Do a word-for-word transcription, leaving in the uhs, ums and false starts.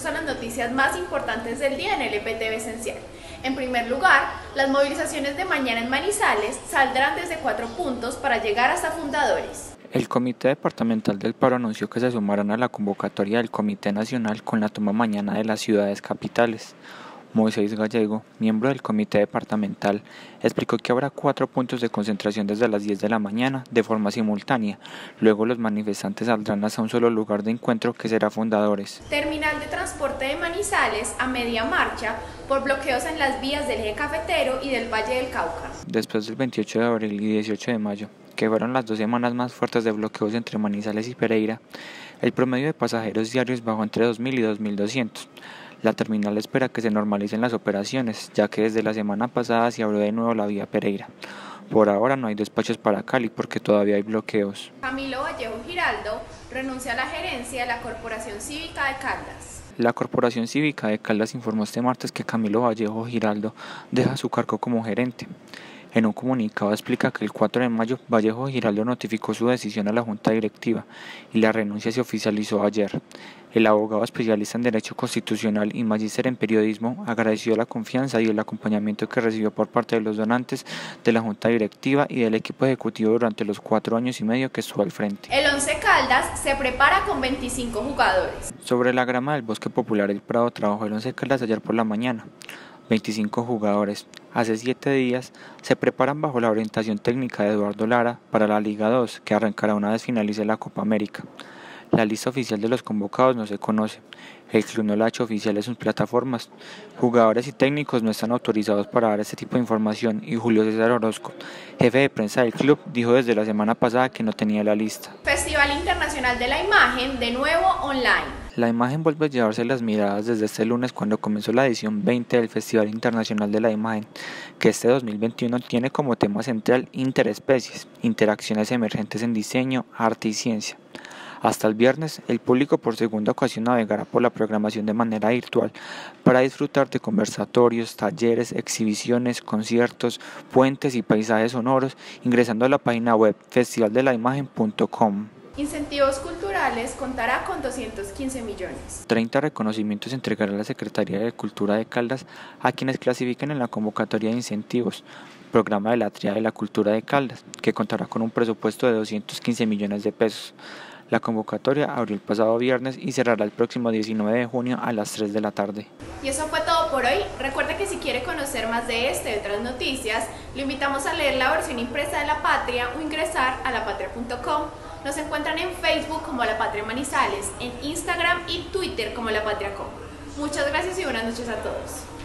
a las noticias más importantes del día en L P T V Esencial. En primer lugar, las movilizaciones de mañana en Manizales saldrán desde cuatro puntos para llegar hasta Fundadores. El Comité Departamental del Paro anunció que se sumarán a la convocatoria del Comité Nacional con la toma mañana de las ciudades capitales. Moisés Gallego, miembro del Comité Departamental, explicó que habrá cuatro puntos de concentración desde las diez de la mañana de forma simultánea. Luego los manifestantes saldrán hacia un solo lugar de encuentro que será Fundadores. Terminal de transporte de Manizales a media marcha por bloqueos en las vías del eje cafetero y del Valle del Cauca. Después del veintiocho de abril y dieciocho de mayo, que fueron las dos semanas más fuertes de bloqueos entre Manizales y Pereira, el promedio de pasajeros diarios bajó entre dos mil y dos mil doscientos. La terminal espera que se normalicen las operaciones, ya que desde la semana pasada se abrió de nuevo la vía Pereira. Por ahora no hay despachos para Cali porque todavía hay bloqueos. Camilo Vallejo Giraldo renuncia a la gerencia de la Corporación Cívica de Caldas. La Corporación Cívica de Caldas informó este martes que Camilo Vallejo Giraldo deja su cargo como gerente. En un comunicado explica que el cuatro de mayo Vallejo Giraldo notificó su decisión a la Junta Directiva y la renuncia se oficializó ayer. El abogado especialista en Derecho Constitucional y magíster en Periodismo agradeció la confianza y el acompañamiento que recibió por parte de los donantes de la Junta Directiva y del equipo ejecutivo durante los cuatro años y medio que estuvo al frente. El Once Caldas se prepara con veinticinco jugadores. Sobre la grama del Bosque Popular El Prado trabajó el Once Caldas ayer por la mañana. veinticinco jugadores, hace siete días, se preparan bajo la orientación técnica de Eduardo Lara para la Liga dos, que arrancará una vez finalice la Copa América. La lista oficial de los convocados no se conoce. El club no la ha hecho oficial en sus plataformas. Jugadores y técnicos no están autorizados para dar este tipo de información y Julio César Orozco, jefe de prensa del club, dijo desde la semana pasada que no tenía la lista. Festival Internacional de la Imagen, de nuevo online. La imagen vuelve a llevarse las miradas desde este lunes cuando comenzó la edición veinte del Festival Internacional de la Imagen, que este dos mil veintiuno tiene como tema central interespecies, interacciones emergentes en diseño, arte y ciencia. Hasta el viernes, el público por segunda ocasión navegará por la programación de manera virtual para disfrutar de conversatorios, talleres, exhibiciones, conciertos, puentes y paisajes sonoros, ingresando a la página web festival de la imagen punto com. Incentivos Culturales contará con doscientos quince millones. treinta reconocimientos entregará la Secretaría de Cultura de Caldas a quienes clasifiquen en la convocatoria de incentivos, programa de la Tríada de la Cultura de Caldas, que contará con un presupuesto de doscientos quince millones de pesos. La convocatoria abrió el pasado viernes y cerrará el próximo diecinueve de junio a las tres de la tarde. Y eso fue todo por hoy. Recuerda que si quiere conocer más de este y otras noticias, lo invitamos a leer la versión impresa de La Patria o ingresar a la patria punto com. Nos encuentran en Facebook como La Patria Manizales, en Instagram y Twitter como La Patria punto com. Muchas gracias y buenas noches a todos.